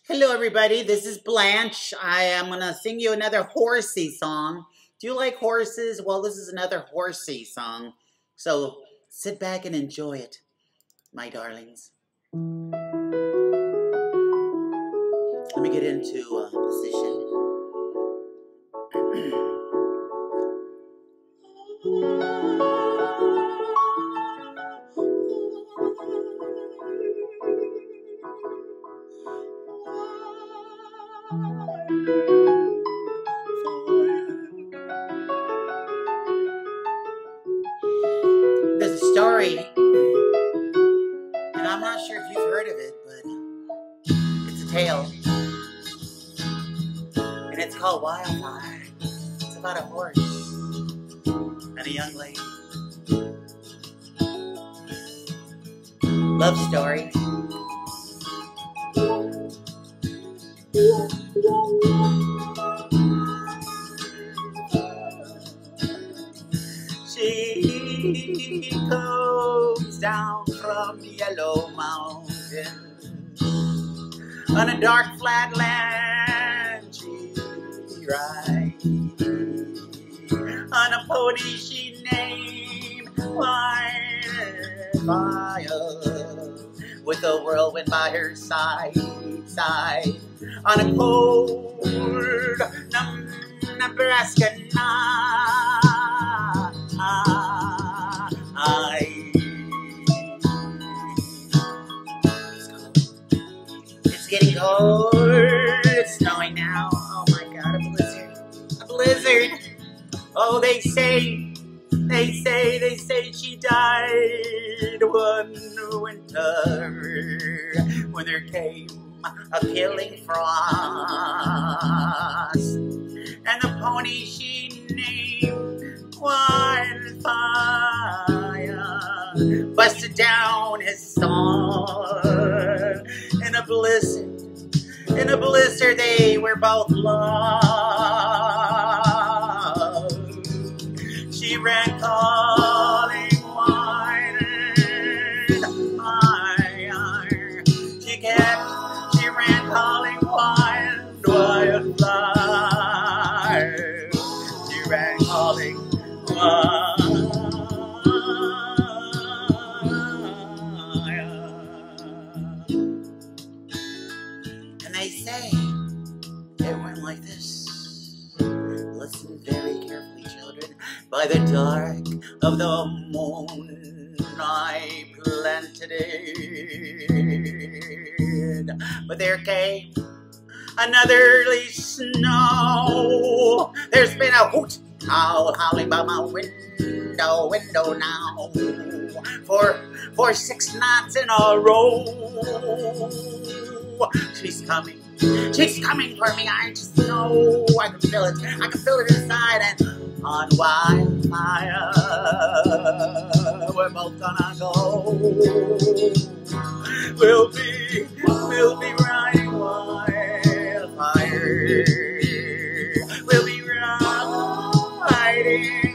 Hello, everybody. This is Blanche. I am going to sing you another horsey song. Do you like horses? Well, this is another horsey song. So sit back and enjoy it, my darlings. Let me get into position. There's a story, and I'm not sure if you've heard of it, but it's a tale, and it's called Wildfire. It's about a horse and a young lady. Love story. She comes down from Yellow Mountain on a dark flat land. She rides on a pony she named Wildfire, with a whirlwind by her side, on a cold Nebraska night. It's getting cold. It's snowing now. Oh my God, a blizzard. A blizzard. Oh, they say she died one winter when there came a killing frost, and the pony she named Wildfire busted down his song in a blizzard. In a blizzard, they were both lost. She ran calling wildfire. She ran calling wildfire. She ran calling wildfire. And they say it went like this. Listen very carefully, children. By the dark of the moon I planted it. But there came another early snow. There's been a hoot owl howling by my window now for 6 nights in a row. She's coming for me. I just know I can feel it. I can feel it inside. And on Wildfire, we're both gonna go. We'll be riding Wildfire. We'll be riding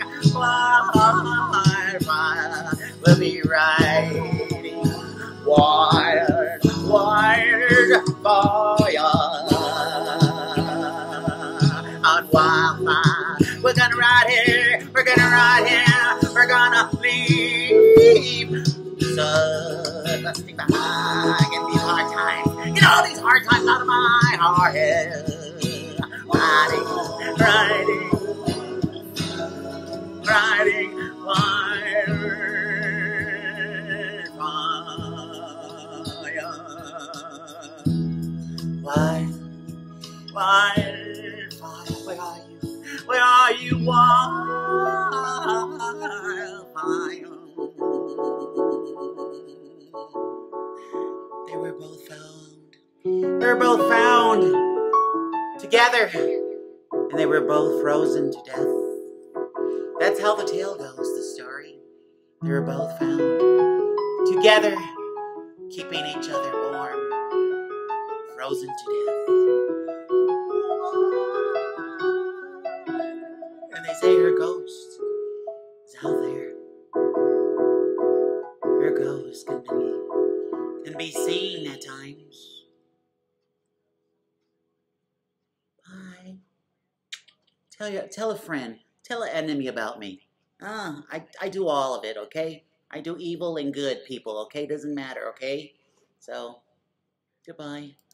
Wildfire. We'll be riding Wildfire. On Wildfire, we're gonna ride here, we're gonna leave sun lusting behind in these hard times. Get all these hard times out of my head. Riding Wildfire, where are you? Where are you, Wildfire? They were both found. They were both found together, and they were both frozen to death. That's how the tale goes, the story. They were both found together, keeping each other warm, frozen to death. And they say her ghost is out there. Her ghost can be seen at times. Tell a friend. Tell an enemy about me. I do all of it, okay? I do evil and good, people, okay? Doesn't matter, okay? So, goodbye.